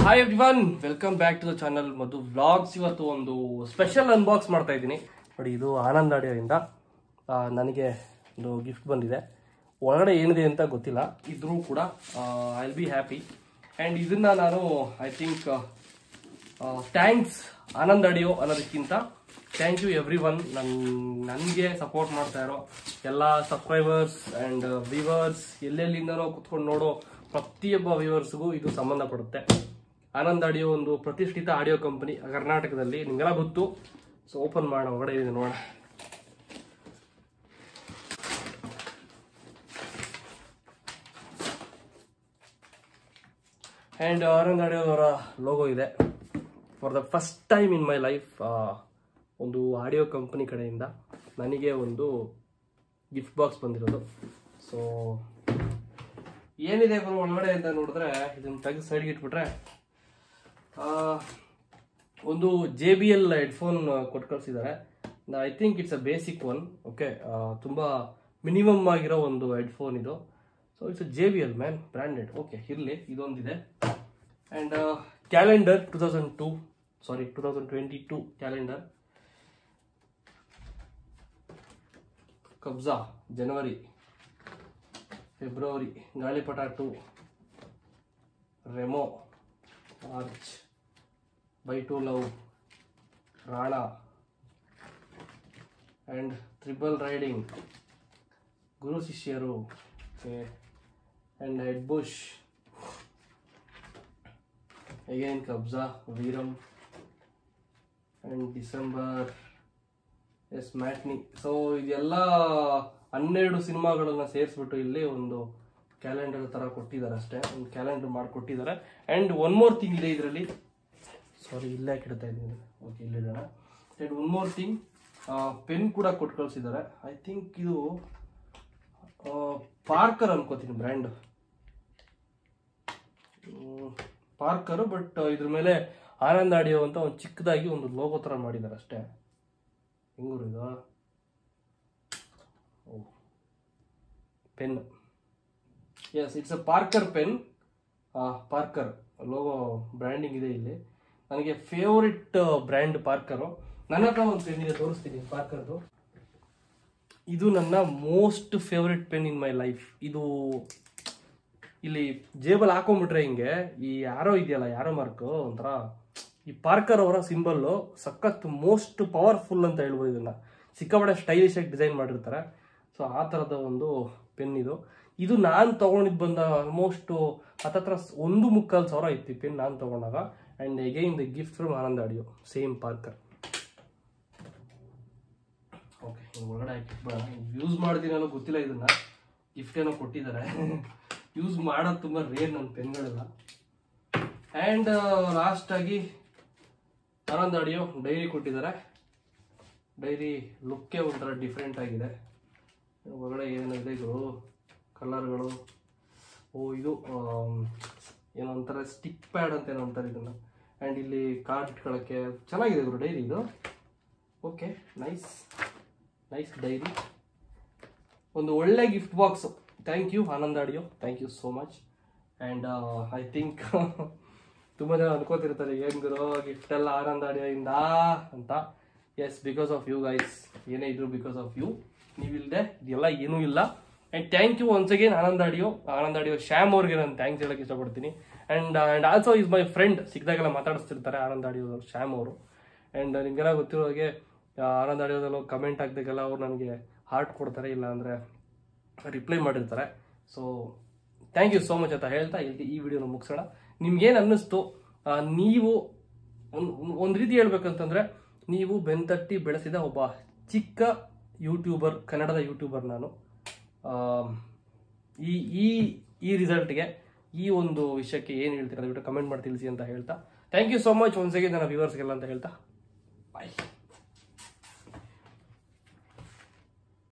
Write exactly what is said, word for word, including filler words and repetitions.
Hi everyone, welcome back to the channel Madhu vlogs. ಇವತ್ತು ಒಂದು special unbox ಮಾಡ್ತಾ ಇದ್ದೀನಿ ನೋಡಿ. ಇದು ಆನಂದ್ ಆಡಿಯೋಯಿಂದ ನನಗೆ ಒಂದು ಗಿಫ್ಟ್ ಬಂದಿದೆ. ಒಳಗಡೆ ಏನಿದೆ ಅಂತ ಗೊತ್ತಿಲ್ಲ, ಇದ್ರೂ ಕೂಡ I will be happy. And ಇದನ್ನ ನಾನು I think thanks Anand audio ಅನ್ನೋದಕ್ಕಿಂತ ಥ್ಯಾಂಕ್ ಯು ಎವ್ರಿ ಒನ್. ನನ್ ನನಗೆ ಸಪೋರ್ಟ್ ಮಾಡ್ತಾ ಇರೋ ಎಲ್ಲ ಸಬ್ಸ್ಕ್ರೈಬರ್ಸ್ ಆ್ಯಂಡ್ ವ್ಯೂವರ್ಸ್, ಎಲ್ಲೆಲ್ಲಿಂದನೋ ಕುತ್ಕೊಂಡು ನೋಡೋ ಪ್ರತಿಯೊಬ್ಬ ವ್ಯೂವರ್ಸ್ಗೂ ಇದು ಸಂಬಂಧಪಡುತ್ತೆ. ಆನಂದ್ ಆಡಿಯೋ ಒಂದು ಪ್ರತಿಷ್ಠಿತ ಆಡಿಯೋ ಕಂಪನಿ ಕರ್ನಾಟಕದಲ್ಲಿ, ನಿಮಗೆಲ್ಲ ಗೊತ್ತು. ಸೊ ಓಪನ್ ಮಾಡೋಣ, ಹೊರಗಡೆ ಇದೆ ನೋಡೋಣ. ಆ್ಯಂಡ್ ಆನಂದ್ ಆಡಿಯೋದವರ ಲೋಗೋ ಇದೆ. For the first time in my life ಒಂದು ಆಡಿಯೋ ಕಂಪನಿ ಕಡೆಯಿಂದ ನನಗೆ ಒಂದು ಗಿಫ್ಟ್ ಬಾಕ್ಸ್ ಬಂದಿರೋದು. ಸೊ ಏನಿದೆ ಬರೋ ಒಳಗಡೆ ಅಂತ ನೋಡಿದ್ರೆ, ಇದನ್ನು ತೆಗೆದು ಸೈಡ್ಗೆ ಇಟ್ಬಿಟ್ರೆ ಒಂದು ಜೆ ಬಿ ಎಲ್ ಹೆಡ್ಫೋನ್ ಕೊಟ್ಟು ಕಳಿಸಿದ್ದಾರೆ. I think it's a basic one. Okay, ತುಂಬ ಮಿನಿಮಮ್ ಆಗಿರೋ ಒಂದು ಹೆಡ್ಫೋನ್ ಇದು. So it's a J B L man, branded. Okay, ಇರಲಿ, ಇದೊಂದಿದೆ. And calendar two thousand two sorry two thousand twenty two calendar. Kabzaa January, February, Gaalipata two, Raymo March, bye two love, Raana and triple riding, Guru Shishyaru, and head bush, again Kabzaa, Veeram, and December yes matinee. So ಇದೆಲ್ಲ ಹನ್ನೆರಡು ಸಿನಿಮಾಗಳನ್ನ ಸೇರಿಸ್ಬಿಟ್ಟು ಇಲ್ಲಿ ಒಂದು calendar ಥರ ಕೊಟ್ಟಿದ್ದಾರೆ ಅಷ್ಟೇ. ಒಂದು calendar ಮಾಡಿಕೊಟ್ಟಿದ್ದಾರೆ. ಆ್ಯಂಡ್ ಒನ್ ಮೋರ್ ಥಿಂಗ್ ಇದೆ ಇದರಲ್ಲಿ. ಸಾರಿ, ಇಲ್ಲೇ ಇಡ್ತಾ ಇದ್ದೀನಿ. ಓಕೆ, ಇಲ್ಲಿಡೋಣ. And one more thing, pen ಕೂಡ ಕೊಟ್ಟು ಕಳಿಸಿದ್ದಾರೆ. ಐ ಥಿಂಕ್ ಇದು ಪಾರ್ಕರ್ ಅನ್ಕೋತೀನಿ, ಬ್ರ್ಯಾಂಡ್ ಪಾರ್ಕರು. ಬಟ್ ಇದ್ರ ಮೇಲೆ ಆನಂದ್ ಆಡಿಯೋ ಅಂತ ಒಂದು ಚಿಕ್ಕದಾಗಿ ಒಂದು ಲೋಗೋ ಥರ ಮಾಡಿದ್ದಾರೆ ಅಷ್ಟೇ. ಹೆಂಗೂರು ಇದು pen. Yes, it's a Parker pen. Parker logo branding ಇದೆ ಇಲ್ಲಿ. ನನಗೆ ಫೇವರಿಟ್ ಬ್ರ್ಯಾಂಡ್ ಪಾರ್ಕರು. ನನ್ನ ಹತ್ರ ಒಂದು ಪೆನ್ ಇದೆ, ತೋರಿಸ್ತೀನಿ ಪಾರ್ಕರ್ದು. ಇದು ನನ್ನ most favourite pen in my life. ಇದು ಇಲ್ಲಿ ಜೇಬಲ್ಲಿ ಹಾಕೊಂಡ್ಬಿಟ್ರೆ ಹಿಂಗೆ ಈ ಯಾರೋ ಇದೆಯಲ್ಲ, ಯಾರೋ ಮಾರ್ಕ್ ಒಂಥರ ಈ ಪಾರ್ಕರ್ ಅವರ ಸಿಂಬಲ್ಲು ಸಖತ್ ಮೋಸ್ಟ್ ಪವರ್ಫುಲ್ ಅಂತ ಹೇಳ್ಬೋದು. ಇದನ್ನ ಸಿಕ್ಕಾಪಟ್ಟೆ ಸ್ಟೈಲಿಶ್ ಆಗಿ ಡಿಸೈನ್ ಮಾಡಿರ್ತಾರೆ. ಸೊ ಆ ಥರದ ಒಂದು ಪೆನ್ ಇದು. ಇದು ನಾನು ತೊಗೊಂಡಿದ್ದು ಬಂದ ಆಲ್ಮೋಸ್ಟ್ ಹತ್ತತ್ರ ಒಂದು ಮುಕ್ಕಾಲು ಸಾವಿರ ಇತ್ತು ಈ ಪೆನ್ ನಾನು ತೊಗೊಂಡಾಗ. And again the gift from Anand audio, same Parker. Okay, ಒಳಗಡೆ ಹಾಕಿಟ್ಬೇಡ. ಯೂಸ್ ಮಾಡ್ತೀನೋ ಗೊತ್ತಿಲ್ಲ, ಇದನ್ನ ಗಿಫ್ಟ್ ಏನೋ ಕೊಟ್ಟಿದ್ದಾರೆ. ಯೂಸ್ ಮಾಡೋದು ತುಂಬ ರೇರ್ ನನ್ನ ಪೆನ್ಗಳೆಲ್ಲ. ಆ್ಯಂಡ್ ಲಾಸ್ಟಾಗಿ ಆನಂದ್ ಆಡಿಯೋ ಡೈರಿ ಕೊಟ್ಟಿದ್ದಾರೆ. ಡೈರಿ ಲುಕ್ಕೇ ಒಂಥರ ಡಿಫ್ರೆಂಟ್ ಆಗಿದೆ. ಒಳಗಡೆ ಏನಿದೆ ಗುರು, ಕಲರ್ಗಳು. ಓ, ಇದು ಏನೋ ಒಂಥರ ಸ್ಟಿಕ್ ಪ್ಯಾಡ್ ಅಂತ ಏನೋ ಅಂತಾರೆ ಇದನ್ನು. ಆ್ಯಂಡ್ ಇಲ್ಲಿ ಕಾರ್ಡ್ ಇಟ್ಕೊಳ್ಳೋಕ್ಕೆ ಚೆನ್ನಾಗಿದೆ ಗುರು ಡೈರಿ ಇದು. Okay, nice nice diary. ಒಂದು ಒಳ್ಳೆ gift box. Thank you Anand audio, thank you so much. And I think ತುಂಬ ಜನ ಅನ್ಕೋತಿರ್ತಾರೆ, ಏನು ಗುರು ಗಿಫ್ಟ್ ಎಲ್ಲ ಆನಂದ್ ಆಡಿಯೋಯಿಂದ ಅಂತ. Yes, because of you guys. ಏನೇ ಇದ್ರು ಬಿಕಾಸ್ ಆಫ್ ಯು. ನೀವಿಲ್ಲದೆ ಇದೆಲ್ಲ ಏನೂ ಇಲ್ಲ. And thank you once again Anand audio. Anand audio Shyam ಅವ್ರಿಗೆ ನಾನು ಥ್ಯಾಂಕ್ಸ್ ಹೇಳೋಕ್ಕೆ ಇಷ್ಟಪಡ್ತೀನಿ. And and also is my friend. ಸಿಕ್ಕಿದಾಗೆಲ್ಲ ಮಾತಾಡಿಸ್ತಿರ್ತಾರೆ ಆನಂದ್ ಆಡಿಯೋದವ್ರು, ಶ್ಯಾಮ್ ಅವರು. ಆ್ಯಂಡ್ ನಿಮಗೆಲ್ಲ ಗೊತ್ತಿರೋ ಹಾಗೆ ಆನಂದ್ ಆಡಿಯೋದಲ್ಲೂ ಕಮೆಂಟ್ ಹಾಕ್ದಾಗೆಲ್ಲ ಅವ್ರು ನನಗೆ ಹಾರ್ಟ್ ಕೊಡ್ತಾರೆ, ಇಲ್ಲ ಅಂದರೆ ರಿಪ್ಲೈ ಮಾಡಿರ್ತಾರೆ. So thank you so much ಅಂತ ಹೇಳ್ತಾ ಇಲ್ಲಿ ಈ ವಿಡಿಯೋನ ಮುಗಿಸೋಣ. ನಿಮ್ಗೇನು ಅನ್ನಿಸ್ತು? ನೀವು ಒಂದು ಒಂದು ರೀತಿ ಹೇಳ್ಬೇಕಂತಂದರೆ, ನೀವು ಬೆನ್ತಟ್ಟಿ ಬೆಳೆಸಿದ ಒಬ್ಬ ಚಿಕ್ಕ ಯೂಟ್ಯೂಬರ್, ಕನ್ನಡದ ಯೂಟ್ಯೂಬರ್ ನಾನು. ಈ ಈ ಈ ರಿಸಲ್ಟ್ಗೆ, ಈ ಒಂದು ವಿಷಯಕ್ಕೆ ಏನು ಹೇಳ್ತೀರಾ ದಯವಿಟ್ಟು ಕಮೆಂಟ್ ಮಾಡಿ ತಿಳಿಸಿ ಅಂತ ಹೇಳ್ತಾ, thank you so much once again ನನ್ನ ವ್ಯೂವರ್ಸ್ಗೆಲ್ಲ ಅಂತ ಹೇಳ್ತಾ ಬಾಯ್.